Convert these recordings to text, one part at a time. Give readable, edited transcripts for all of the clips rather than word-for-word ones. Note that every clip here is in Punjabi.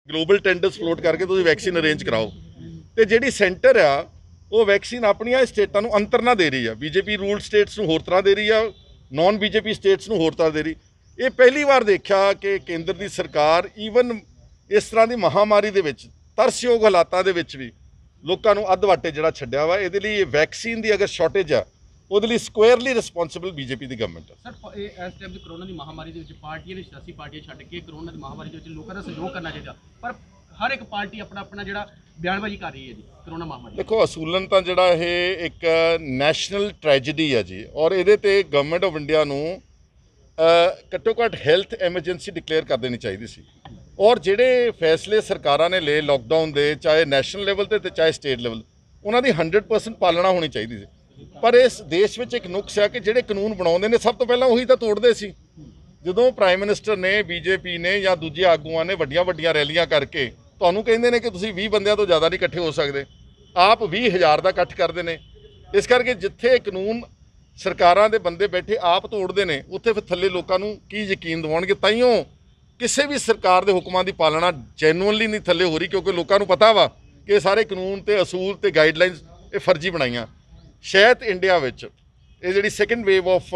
ग्लोबल टेंडर्स फ्लोट करके तुसीं वैक्सीन अरेंज कराओ तो जिहड़ी सेंटर आ वो वैक्सीन अपनियां स्टेटां नूं अंतर ना दे रही है। बीजेपी रूल स्टेट्स नूं होर तरह दे रही है, नॉन बीजेपी स्टेट्स नूं होर तरह दे रही। ये पहली वार देखा कि केंद्र की सरकार ईवन इस तरह की महामारी दे विच तरसयोग हालातां दे विच भी लोकां नूं अध वाटे जिहड़ा छड्डिया वा। इहदे लई वैक्सीन की अगर शॉर्टेज आ ਉਹਦੇ ਲਈ ਸਕੁਅਰਲੀ ਰਿਸਪੌਂਸਿਬਲ ਬੀਜੇਪੀ ਦੀ ਗਵਰਨਮੈਂਟ ਹੈ। ਸਰ ਇਸ ਟਾਈਮ ਦੀ ਕਰੋਨਾ ਦੀ ਮਹਾਮਾਰੀ ਦੇ ਵਿੱਚ ਪਾਰਟੀਆਂ ਨੇ ਸਿਆਸੀ ਪਾਰਟੀਆਂ ਛੱਡ ਕੇ ਕਰੋਨਾ ਦੀ ਮਹਾਮਾਰੀ ਦੇ ਵਿੱਚ ਲੋਕਾਂ ਦਾ ਸਹਿਯੋਗ ਕਰਨਾ ਚਾਹੀਦਾ, ਪਰ ਹਰ ਇੱਕ ਪਾਰਟੀ ਆਪਣਾ ਆਪਣਾ ਜਿਹੜਾ ਬਿਆਨਬਾਜ਼ੀ ਕਰ ਰਹੀ ਹੈ ਜੀ ਕਰੋਨਾ ਮਹਾਮਾਰੀ। ਦੇਖੋ ਅਸੂਲਨ ਤਾਂ ਜਿਹੜਾ ਇਹ ਇੱਕ ਨੈਸ਼ਨਲ ਟ੍ਰੈਜੇਡੀ ਹੈ ਜੀ, ਔਰ ਇਹਦੇ ਤੇ ਗਵਰਨਮੈਂਟ ਆਫ ਇੰਡੀਆ ਨੂੰ ਘੱਟੋ ਘੱਟ ਹੈਲਥ ਐਮਰਜੈਂਸੀ ਡਿਕਲੇਅਰ ਕਰ ਦੇਣੀ ਚਾਹੀਦੀ ਸੀ। ਔਰ ਜਿਹੜੇ ਫੈਸਲੇ ਸਰਕਾਰਾਂ ਨੇ ਲਏ ਲੋਕਡਾਊਨ ਦੇ, ਚਾਹੇ ਨੈਸ਼ਨਲ ਲੈਵਲ ਤੇ ਚਾਹੇ ਸਟੇਟ ਲੈਵਲ, ਉਹਨਾਂ ਦੀ 100% ਪਾਲਣਾ ਹੋਣੀ ਚਾਹੀਦੀ ਸੀ। पर इस देश में एक नुक्स है कि जोड़े कानून बनाते हैं सब तो पहला उही तो तोड़ते सी। जो प्राइम मिनिस्टर ने, बीजेपी ने या दूजे आगुआं ने वड्डियां वड्डियां रैलियां करके तुहानूं कहंदे ने कि तुसीं 20 बंदियां तो ज़्यादा नहीं इकट्ठे हो सकते, आप 20,000 का इकट्ठ करते हैं। इस करके जिथे कानून सरकारां दे बंदे बैठे आप तोड़ते हैं, उत्थे फिर थल्ले लोकां नूं की यकीन दिवाउणगे। ताईयों किसी भी सरकार के हुक्मां दी पालना जैनुअनली नहीं थल्ले हो रही, क्योंकि लोकां नूं पता वा कि सारे कानून ते असूल ते गाइडलाइनस ये फर्जी बनाईयां। शायद इंडिया विच ये जिहड़ी सैकेंड वेव ऑफ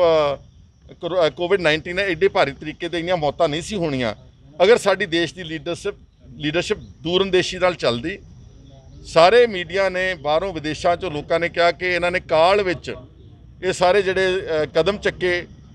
कोविड-19 है एडे भारी तरीके ते इन्नियां मौतां नहीं सी होणीआं अगर साडी देश की लीडरशिप दूरअंदेशी नाल चलदी। सारे मीडिया ने बाहरों विदेशों चों लोगों ने कहा कि इन्हां ने काल विच ये सारे जिहड़े कदम चक्के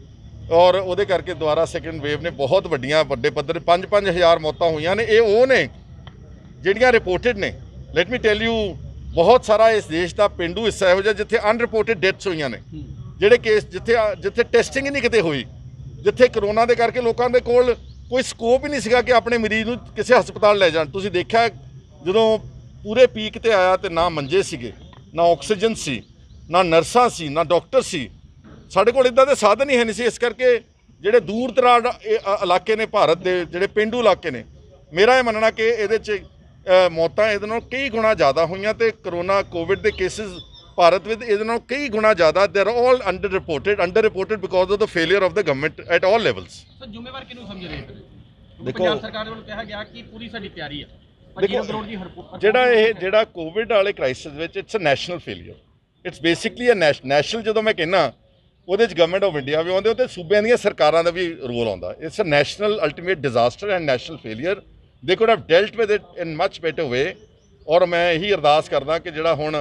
और उहदे करके दोबारा सैकेंड वेव ने बहुत वड्डियां वड्डे पद्धर 5-5 हज़ार मौतां होईयां ने। ये वो ने जिहड़ियां रिपोर्टेड ने। लेट मी टेल यू, बहुत सारा इस देश का पेंडू हिस्सा इहो जिहा जिथे अनरिपोर्टेड डेथ्स हुई ने, जिहड़े केस जिथे टेस्टिंग ही नहीं किते हुई, जिथे करोना के करके लोगों के कोल कोई स्कोप ही नहीं सीगा कि अपने मरीज नूं किसी हस्पताल लै जाण। तुसीं देखिया जदों पूरे पीक ते आया तो ना मंजे सीगे, ना ऑक्सीजन सी, ना नर्सां सी, ना डॉक्टर सी। साडे कोल इदां दे साधन ही है नहीं सी। इस करके जिहड़े दूर दराज इलाके ने भारत के, जिहड़े पेंडू इलाके ने, मेरा ये मनना कि इहदे च मौतां इहदे नालों कई गुणा ज़्यादा हुई तो करोना कोविड के केसिस भारत में इहदे नालों कई गुणा ज़्यादा। They are all under reported because of the failure of the government at all levels. Sir जिम्मेवार किहनूं समझ रहे हो? देखो पंजाब सरकार ਵੱਲੋਂ ਕਿਹਾ ਗਿਆ ਕਿ ਪੂਰੀ ਸਾਡੀ ਤਿਆਰੀ ਹੈ। देखो ਜਿਹੜਾ कोविड वाले क्राइसिस विच it's a national failure, it's basically a national जो मैं कहना ਉਹਦੇ ਚ गवर्नमेंट ऑफ इंडिया भी आउंदे उत्ते सूबਿਆਂ ਦੀਆਂ ਸਰਕਾਰਾਂ ਦਾ ਵੀ ਰੋਲ ਆਉਂਦਾ। It's a national ultimate disaster and national failure. They could have dealt with it in much better way. और मैं यही अरदास करदा कि जिहड़ा हुण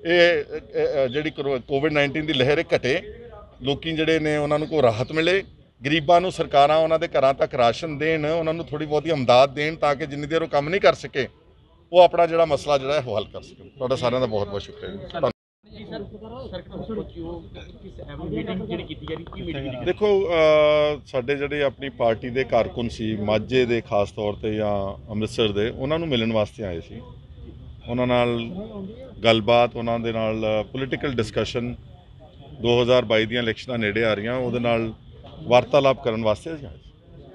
ये जिहड़ी कोविड-19 की लहर घटे, लोकी जिहड़े ने उन्हां नूं कोई राहत मिले, गरीबां नूं सरकारां उन्हां दे घरां तक राशन देण, उन्हां नूं थोड़ी बहुती इमदाद देण, ताकि जिन्नी देर वो काम नहीं कर सके वो अपना जिहड़ा मसला जिहड़ा है हल कर सकें। तुहाडा सारिਆਂ ਦਾ बहुत बहुत शुक्रिया। देखो साडे जिहड़े अपनी पार्टी के कारकुन सी माझे के खास तौर पर या अमृतसर के, उन्होंने मिलने वास्ते आए सी। उन्हां नाल गलबात, उन्हां दे नाल पोलीटिकल डिस्कशन 2022 दी इलैक्शनां नेड़े आ रही, उहदे नाल वार्तालाप करन वास्ते आए सी।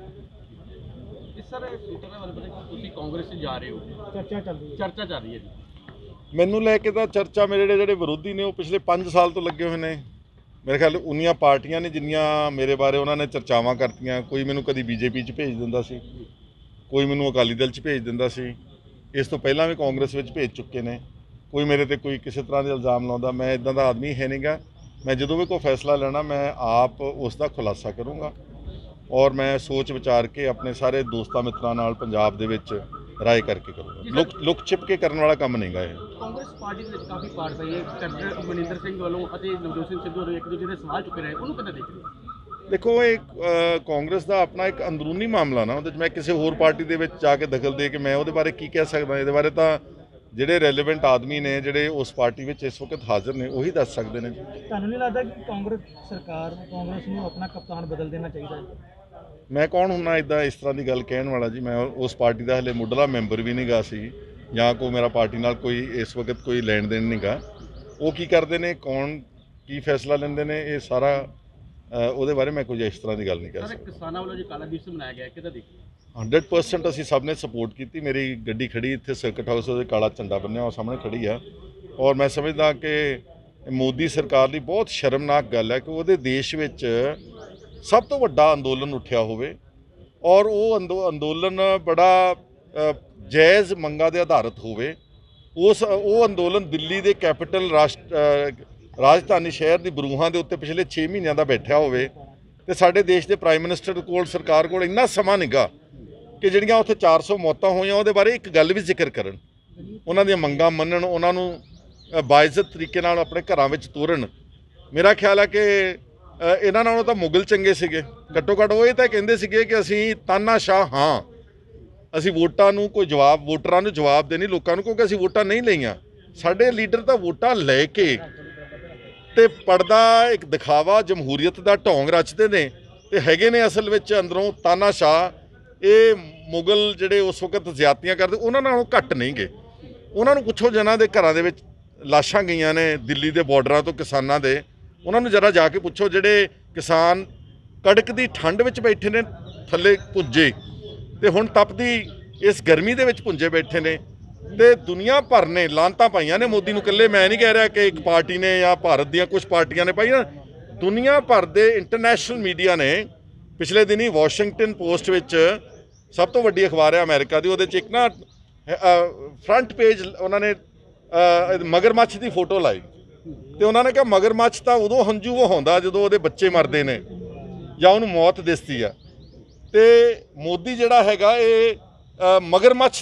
कांग्रेस जा रहे हो, चर्चा चल रही है जी। मैनू लैके तो चर्चा मेरे ਜਿਹੜੇ विरोधी ने वो पिछले 5 साल तो लगे हुए हैं। मेरे ख्याल उन्नियां पार्टियां ने जिन्नियां मेरे बारे उन्होंने चर्चावां करतियां। कोई मैनू कभी बीजेपी भेज दिंदा सी, कोई मैनू अकाली दल भेज दिंदा सी, इस तो पहला भी कांग्रेस भेज चुके हैं। कोई मेरे ते कोई किसी तरह के इल्ज़ाम लाउंदा, मैं इदां दा आदमी है नहीं गा। मैं जो भी कोई फैसला लेना मैं आप उसका खुलासा करूँगा और मैं सोच विचार के अपने सारे दोस्तों मित्रों नाल पंजाब दे विच राय करके करूँगा। लुक छिप के करने वाला काम नहीं गा। कांग्रेस पार्टी ਦੇ ਵਿੱਚ ਕਾਫੀ ਪਾਰਟ ਪਈ ਹੈ। ਕੈਪਟਨ ਮਨਿੰਦਰ ਸਿੰਘ ਵੱਲੋਂ ਅਤੇ ਨਵਜੋਤ ਸਿੰਘ ਸਿੱਧੂ ਵੱਲੋਂ ਇੱਕ ਦੂਜੇ ਦੇ ਸਵਾਲ ਚੁੱਕੇ ਰਹੇ, ਉਹਨੂੰ ਕਿੱਦਾਂ ਦੇਖਦੇ ਹੋ? देखो एक कांग्रेस का अपना एक अंदरूनी मामला ना, मैं किसी होर पार्टी के जाके दखल दे के मैं वो बारे की कह सकदा। ये बारे तो ਜਿਹੜੇ ਰੈਲੇਵੈਂਟ ਆਦਮੀ ਨੇ ਜਿਹੜੇ ਉਸ ਪਾਰਟੀ ਵਿੱਚ ਇਸ ਵਕਤ ਹਾਜ਼ਰ ਨੇ ਉਹੀ ਦੱਸ ਸਕਦੇ ਨੇ। ਤੁਹਾਨੂੰ ਨਹੀਂ ਲੱਗਦਾ ਕਿ ਕਾਂਗਰਸ ਸਰਕਾਰ ਕਾਂਗਰਸ ਨੂੰ ਆਪਣਾ ਕਪਤਾਨ ਬਦਲ ਦੇਣਾ ਚਾਹੀਦਾ ਹੈ? मैं कौन हुन्ना इदा इस तरह की गल कहने वाला जी। मैं उस पार्टी का हले मुढ़ला मैंबर भी नहीं गा सी, या कोई मेरा पार्टी नाल कोई इस वक्त कोई लैन देन नहीं गा। वो की करते हैं, कौन की फैसला लेंदे ने, ये सारा ਉਹਦੇ बारे मैं कुछ इस तरह की गल नहीं कर सकता। किसानों वालों जो काला दिवस मनाया गया किदा देखिए 100% असी सब ने सपोर्ट की। मेरी गड्डी खड़ी इत्थे सर्किट हाउस से काला झंडा बन्निया और सामने खड़ी है। और मैं समझदा कि मोदी सरकार की बहुत शर्मनाक गल है कि वो देश विच सब तो वड्डा अंदोलन उठिया होवे और वो अंदोलन बड़ा ਜਾਇਜ਼ ਮੰਗਾਂ ਦੇ ਆਧਾਰਿਤ ਹੋਵੇ। ਉਹ ਅੰਦੋਲਨ ਦਿੱਲੀ ਦੇ ਕੈਪੀਟਲ ਰਾਜਧਾਨੀ ਸ਼ਹਿਰ ਦੀ ਬਰੂਹਾਂ ਦੇ ਉੱਤੇ ਪਿਛਲੇ 6 ਮਹੀਨਿਆਂ ਦਾ ਬੈਠਿਆ ਹੋਵੇ ਤੇ ਸਾਡੇ ਦੇਸ਼ ਦੇ ਪ੍ਰਾਈਮ ਮਿਨਿਸਟਰ ਕੋਲ, ਸਰਕਾਰ ਕੋਲ ਇੰਨਾ ਸਮਾਂ ਨਿੱਘਾ ਕਿ ਜਿਹੜੀਆਂ ਉੱਥੇ 400 ਮੌਤਾਂ ਹੋਈਆਂ ਉਹਦੇ ਬਾਰੇ ਇੱਕ ਗੱਲ ਵੀ ਜ਼ਿਕਰ ਕਰਨ, ਉਹਨਾਂ ਦੀਆਂ ਮੰਗਾਂ ਮੰਨਣ, ਉਹਨਾਂ ਨੂੰ ਬਾਇਜ਼ਤ ਤਰੀਕੇ ਨਾਲ ਆਪਣੇ ਘਰਾਂ ਵਿੱਚ ਤੋਰਨ। ਮੇਰਾ ਖਿਆਲ ਹੈ ਕਿ ਇਹਨਾਂ ਨਾਲੋਂ ਤਾਂ ਮੁਗਲ ਚੰਗੇ ਸੀਗੇ। ਘੱਟੋ ਘੱਟ ਉਹ ਇਹ ਤਾਂ ਕਹਿੰਦੇ ਸੀਗੇ ਕਿ ਅਸੀਂ ਤਾਨਾਸ਼ਾਹ ਹਾਂ, ਅਸੀਂ ਵੋਟਾਂ ਨੂੰ ਕੋਈ ਜਵਾਬ, ਵੋਟਰਾਂ ਨੂੰ ਜਵਾਬ ਦੇਣੀ ਲੋਕਾਂ ਨੂੰ, ਕਿਉਂਕਿ ਅਸੀਂ ਵੋਟਾਂ ਨਹੀਂ ਲਈਆਂ। ਸਾਡੇ ਲੀਡਰ ਤਾਂ ਵੋਟਾਂ ਲੈ ਕੇ ਤੇ ਪੜਦਾ ਇੱਕ ਦਿਖਾਵਾ ਜਮਹੂਰੀਅਤ ਦਾ ਢੋਂਗ ਰਚਦੇ ਨੇ ਤੇ ਹੈਗੇ ਨੇ ਅਸਲ ਵਿੱਚ ਅੰਦਰੋਂ ਤਾਨਾਸ਼ਾਹ। ਇਹ ਮੁਗਲ ਜਿਹੜੇ ਉਸ ਵਕਤ ਜ਼ਿਆਦਤੀਆਂ ਕਰਦੇ ਉਹਨਾਂ ਨਾਲੋਂ ਘੱਟ ਨਹੀਂ ਗਏ। ਉਹਨਾਂ ਨੂੰ ਪੁੱਛੋ ਜਿਨ੍ਹਾਂ ਦੇ ਘਰਾਂ ਦੇ ਵਿੱਚ ਲਾਸ਼ਾਂ ਗਈਆਂ ਨੇ ਦਿੱਲੀ ਦੇ ਬਾਰਡਰਾਂ ਤੋਂ ਕਿਸਾਨਾਂ ਦੇ, ਉਹਨਾਂ ਨੂੰ ਜਰਾ ਜਾ ਕੇ ਪੁੱਛੋ। ਜਿਹੜੇ ਕਿਸਾਨ ਕੜਕਦੀ ਠੰਡ ਵਿੱਚ ਬੈਠੇ ਨੇ ਥੱਲੇ ਪੁੱਜੇ ਤੇ ਹੁਣ ਤਪਦੀ ਇਸ ਗਰਮੀ ਦੇ ਵਿੱਚ ਪੁੰਜੇ ਬੈਠੇ ਨੇ ਤੇ ਦੁਨੀਆ ਭਰ ਨੇ ਲਾਂਤਾਂ ਪਾਈਆਂ ਨੇ ਮੋਦੀ ਨੂੰ। ਇਕੱਲੇ ਮੈਂ ਨਹੀਂ ਕਹਿ ਰਿਹਾ ਕਿ ਇੱਕ ਪਾਰਟੀ ਨੇ ਜਾਂ ਭਾਰਤ ਦੀਆਂ ਕੁਝ ਪਾਰਟੀਆਂ ਨੇ ਪਾਈਆਂ, ਦੁਨੀਆ ਭਰ ਦੇ ਇੰਟਰਨੈਸ਼ਨਲ ਮੀਡੀਆ ਨੇ। ਪਿਛਲੇ ਦਿਨੀ ਵਾਸ਼ਿੰਗਟਨ ਪੋਸਟ ਵਿੱਚ, ਸਭ ਤੋਂ ਵੱਡੀ ਅਖਬਾਰ ਹੈ ਅਮਰੀਕਾ ਦੀ, ਉਹਦੇ 'ਚ ਇੱਕ ਨਾ ਫਰੰਟ ਪੇਜ ਉਹਨਾਂ ਨੇ ਮਗਰਮੱਛ ਦੀ ਫੋਟੋ ਲਾਈ ਤੇ ਉਹਨਾਂ ਨੇ ਕਿਹਾ ਮਗਰਮੱਛ ਤਾਂ ਉਦੋਂ ਹੰਝੂ ਵਹਾਉਂਦਾ ਜਦੋਂ ਉਹਦੇ ਬੱਚੇ ਮਰਦੇ ਨੇ ਜਾਂ ਉਹਨੂੰ ਮੌਤ ਦਿਸਦੀ ਆ। ਤੇ ਮੋਦੀ ਜਿਹੜਾ ਹੈਗਾ ਇਹ ਮਗਰਮੱਛ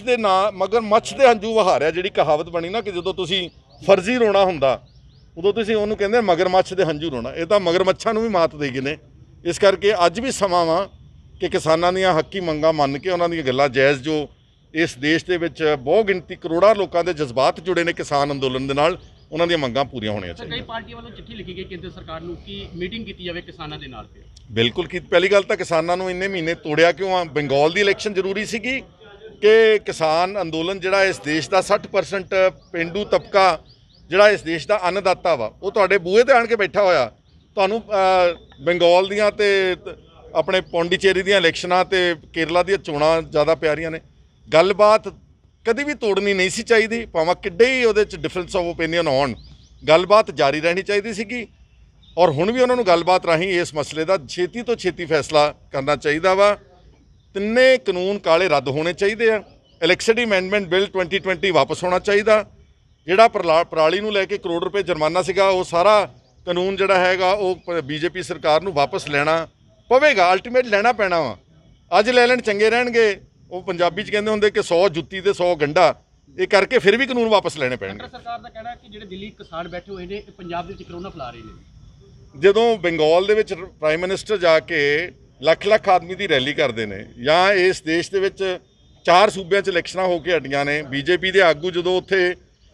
ਦੇ ਹੰਝੂ ਵਹਾ ਰਿਹਾ। ਜਿਹੜੀ ਕਹਾਵਤ ਬਣੀ ਨਾ ਕਿ ਜਦੋਂ ਤੁਸੀਂ ਫਰਜ਼ੀ ਰੋਣਾ ਹੁੰਦਾ ਉਦੋਂ ਤੁਸੀਂ ਉਹਨੂੰ ਕਹਿੰਦੇ ਮਗਰਮੱਛ ਦੇ ਹੰਝੂ ਰੋਣਾ। ਇਹ ਤਾਂ ਮਗਰਮੱਛਾਂ ਨੂੰ ਵੀ ਮਾਤ ਦੇ ਗਏ ਨੇ। ਇਸ ਕਰਕੇ ਅੱਜ ਵੀ ਸਮਾਂ ਵਾ ਕਿ ਕਿਸਾਨਾਂ ਦੀਆਂ ਹੱਕੀ ਮੰਗਾਂ ਮੰਨ ਕੇ ਉਹਨਾਂ ਦੀਆਂ ਗੱਲਾਂ ਜਾਇਜ਼, ਜੋ ਇਸ ਦੇਸ਼ ਦੇ ਵਿੱਚ ਬਹੁ ਗਿਣਤੀ ਕਰੋੜਾਂ ਲੋਕਾਂ ਦੇ ਜਜ਼ਬਾਤ ਜੁੜੇ ਨੇ ਕਿਸਾਨ ਅੰਦੋਲਨ ਦੇ ਨਾਲ, ਉਹਨਾਂ ਦੀਆਂ ਮੰਗਾਂ ਪੂਰੀਆਂ ਹੋਣੀਆਂ ਚਾਹੀਦੀਆਂ। ਕਈ ਪਾਰਟੀਆਂ ਵੱਲੋਂ ਚਿੱਠੀ ਲਿਖੀ ਗਈ ਕੇਂਦਰ ਸਰਕਾਰ ਨੂੰ ਕਿ ਮੀਟਿੰਗ ਕੀਤੀ ਜਾਵੇ ਕਿਸਾਨਾਂ ਦੇ ਨਾਲ। ਬਿਲਕੁਲ ਕੀ ਪਹਿਲੀ ਗੱਲ ਤਾਂ ਕਿਸਾਨਾਂ ਨੂੰ ਇੰਨੇ ਮਹੀਨੇ ਤੋੜਿਆ ਕਿਉਂ ਆ? ਬੰਗਾਲ ਦੀ ਇਲੈਕਸ਼ਨ ਜ਼ਰੂਰੀ ਸੀਗੀ ਕਿ ਕਿਸਾਨ ਅੰਦੋਲਨ ਜਿਹੜਾ ਇਸ ਦੇਸ਼ ਦਾ 60% ਪੇਂਡੂ ਤਬਕਾ ਜਿਹੜਾ ਇਸ ਦੇਸ਼ ਦਾ ਅੰਨਦਾਤਾ ਵਾ, ਉਹ ਤੁਹਾਡੇ ਬੂਹੇ ਤੇ ਆਣ ਕੇ ਬੈਠਾ ਹੋਇਆ। ਤੁਹਾਨੂੰ ਬੰਗਾਲ ਦੀਆਂ ਤੇ ਆਪਣੇ ਪੌਂਡੀਚੇਰੀ ਦੀਆਂ ਇਲੈਕਸ਼ਨਾਂ ਤੇ ਕੇਰਲਾ ਦੀਆਂ ਚੋਣਾਂ ਜ਼ਿਆਦਾ ਪਿਆਰੀਆਂ ਨੇ। ਗੱਲਬਾਤ ਕਦੀ ਵੀ ਤੋੜਨੀ ਨਹੀਂ ਸੀ ਚਾਹੀਦੀ, ਭਾਵੇਂ ਕਿੱਡੇ ਹੀ ਉਹਦੇ 'ਚ ਡਿਫਰੈਂਸ ਆਫ ਓਪੀਨੀਅਨ ਹੋਣ, ਗੱਲਬਾਤ ਜਾਰੀ ਰਹਿਣੀ ਚਾਹੀਦੀ ਸੀਗੀ। ਔਰ ਹੁਣ ਵੀ ਉਹਨਾਂ ਨੂੰ ਗੱਲਬਾਤ ਰਾਹੀਂ ਇਸ ਮਸਲੇ ਦਾ ਛੇਤੀ ਤੋਂ ਛੇਤੀ ਫੈਸਲਾ ਕਰਨਾ ਚਾਹੀਦਾ ਵਾ। ਤਿੰਨੇ ਕਾਨੂੰਨ ਕਾਲੇ ਰੱਦ ਹੋਣੇ ਚਾਹੀਦੇ ਆ। ਇਲੈਕਟ੍ਰਿਸਿਟੀ ਅਮੈਂਡਮੈਂਟ ਬਿੱਲ 2020 ਵਾਪਸ ਹੋਣਾ ਚਾਹੀਦਾ। ਜਿਹੜਾ ਪਰਾਲੀ ਨੂੰ ਲੈ ਕੇ ਕਰੋੜ ਰੁਪਏ ਜੁਰਮਾਨਾ ਸੀਗਾ, ਉਹ ਸਾਰਾ ਕਾਨੂੰਨ ਜਿਹੜਾ ਹੈਗਾ ਉਹ ਬੀਜੇਪੀ ਸਰਕਾਰ ਨੂੰ ਵਾਪਸ ਲੈਣਾ ਪਵੇਗਾ। ਅਲਟੀਮੇਟ ਲੈਣਾ ਪੈਣਾ ਵਾ। ਅੱਜ ਲੈ ਲੈਣ ਚੰਗੇ ਰਹਿਣਗੇ। ਉਹ ਪੰਜਾਬੀ 'ਚ ਕਹਿੰਦੇ ਹੁੰਦੇ ਕਿ 100 ਜੁੱਤੀ ਤੇ 100 ਗੰਢਾ, ਇਹ ਕਰਕੇ ਫਿਰ ਵੀ ਕਾਨੂੰਨ ਵਾਪਸ ਲੈਣੇ ਪੈਣਗੇ। ਸਰਕਾਰ ਦਾ ਕਹਿਣਾ ਕਿ ਜਿਹੜੇ ਦਿੱਲੀ ਕਿਸਾਨ ਬੈਠੇ ਹੋਏ ਨੇ ਇਹ ਪੰਜਾਬ ਦੇ ਵਿੱਚ ਕਰੋਨਾ ਫੈਲਾ ਰਹੇ ਨੇ। ਜਦੋਂ ਬੰਗਾਲ ਦੇ ਵਿੱਚ ਪ੍ਰਾਈਮ ਮਿਨਿਸਟਰ ਜਾ ਕੇ ਲੱਖ ਆਦਮੀ ਦੀ ਰੈਲੀ ਕਰਦੇ ਨੇ, ਜਾਂ ਇਸ ਦੇਸ਼ ਦੇ ਵਿੱਚ 4 ਸੂਬਿਆਂ 'ਚ ਇਲੈਕਸ਼ਨਾਂ ਹੋ ਕੇ ਹਟੀਆਂ ਨੇ, ਬੀਜੇਪੀ ਦੇ ਆਗੂ ਜਦੋਂ ਉੱਥੇ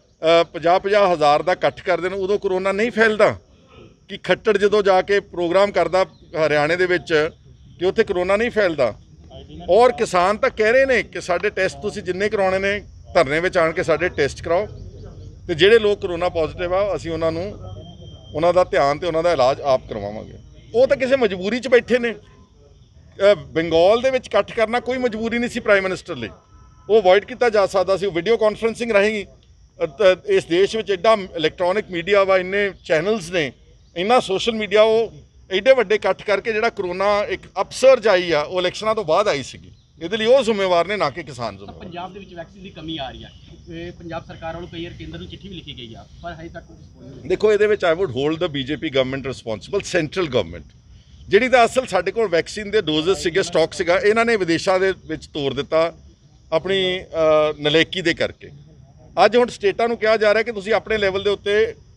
50-50 ਹਜ਼ਾਰ ਦਾ ਇਕੱਠ ਕਰਦੇ ਨੇ, ਉਦੋਂ ਕਰੋਨਾ ਨਹੀਂ ਫੈਲਦਾ। ਕਿ ਖੱਟੜ ਜਦੋਂ ਜਾ ਕੇ ਪ੍ਰੋਗਰਾਮ ਕਰਦਾ ਹਰਿਆਣੇ ਦੇ ਵਿੱਚ ਕਿ ਉੱਥੇ ਕਰੋਨਾ ਨਹੀਂ ਫੈਲਦਾ। ਔਰ ਕਿਸਾਨ ਤਾਂ ਕਹਿ ਰਹੇ ਨੇ ਕਿ ਸਾਡੇ ਟੈਸਟ ਤੁਸੀਂ ਜਿੰਨੇ ਕਰਾਉਣੇ ਨੇ ਧਰਨੇ ਵਿੱਚ ਆਣ ਕੇ ਸਾਡੇ ਟੈਸਟ ਕਰਾਓ, ਤੇ ਜਿਹੜੇ ਲੋਕ ਕਰੋਨਾ ਪੋਜ਼ਿਟਿਵ ਆ ਅਸੀਂ ਉਹਨਾਂ ਨੂੰ ਉਹਨਾਂ ਦਾ ਧਿਆਨ ਤੇ ਉਹਨਾਂ ਦਾ ਇਲਾਜ ਆਪ ਕਰਵਾਵਾਂਗੇ। ਉਹ ਤਾਂ ਕਿਸੇ ਮਜਬੂਰੀ 'ਚ ਬੈਠੇ ਨੇ। ਬੰਗਾਲ ਦੇ ਵਿੱਚ ਇਕੱਠ ਕਰਨਾ ਕੋਈ ਮਜਬੂਰੀ ਨਹੀਂ ਸੀ ਪ੍ਰਾਈਮ ਮਿਨਿਸਟਰ ਲਈ, ਉਹ ਅਵੋਇਡ ਕੀਤਾ ਜਾ ਸਕਦਾ ਸੀ। ਉਹ ਵੀਡੀਓ ਕਾਨਫਰੰਸਿੰਗ ਰਾਹੀਂ ਇਸ ਦੇਸ਼ ਵਿੱਚ ਐਡਾ ਇਲੈਕਟ੍ਰੋਨਿਕ ਮੀਡੀਆ ਵਾ, ਇੰਨੇ ਚੈਨਲਸ ਨੇ, ਇੰਨਾ ਸੋਸ਼ਲ ਮੀਡੀਆ, ਉਹ ਐਡੇ ਵੱਡੇ ਇਕੱਠ ਕਰਕੇ ਜਿਹੜਾ ਕਰੋਨਾ ਇੱਕ ਅਪਸਰਜ ਆਈ ਆ, ਉਹ ਇਲੈਕਸ਼ਨਾਂ ਤੋਂ ਬਾਅਦ ਆਈ ਸੀਗੀ। ਇਹਦੇ ਲਈ ਉਹ ਜ਼ਿੰਮੇਵਾਰ ਨੇ, ਨਾ ਕਿ ਕਿਸਾਨ ਜ਼ਿੰਮੇਵਾਰ। ਪੰਜਾਬ ਦੇ ਵਿੱਚ ਵੈਕਸੀਨ ਦੀ ਕਮੀ ਆ ਰਹੀ ਹੈ। ਪੰਜਾਬ ਸਰਕਾਰ ਵੱਲੋਂ ਕਈ ਵਾਰ ਕੇਂਦਰ ਨੂੰ ਚਿੱਠੀ ਵੀ ਲਿਖੀ ਗਈ ਆ, ਪਰ ਹਜੇ ਤੱਕ ਦੇਖੋ ਇਹਦੇ ਵਿੱਚ I would hold the BJP government responsible, central government ਜਿਹੜੀ ਤਾਂ ਅਸਲ ਸਾਡੇ ਕੋਲ ਵੈਕਸੀਨ ਦੇ ਡੋਜ਼ਸ ਸੀਗੇ, ਸਟਾਕ ਸੀਗਾ, ਇਹਨਾਂ ਨੇ ਵਿਦੇਸ਼ਾਂ ਦੇ ਵਿੱਚ ਤੋਰ ਦਿੱਤਾ ਆਪਣੀ ਨਲਾਇਕੀ ਦੇ ਕਰਕੇ। ਅੱਜ ਹੁਣ ਸਟੇਟਾਂ ਨੂੰ ਕਿਹਾ ਜਾ ਰਿਹਾ ਕਿ ਤੁਸੀਂ ਆਪਣੇ ਲੈਵਲ ਦੇ ਉੱਤੇ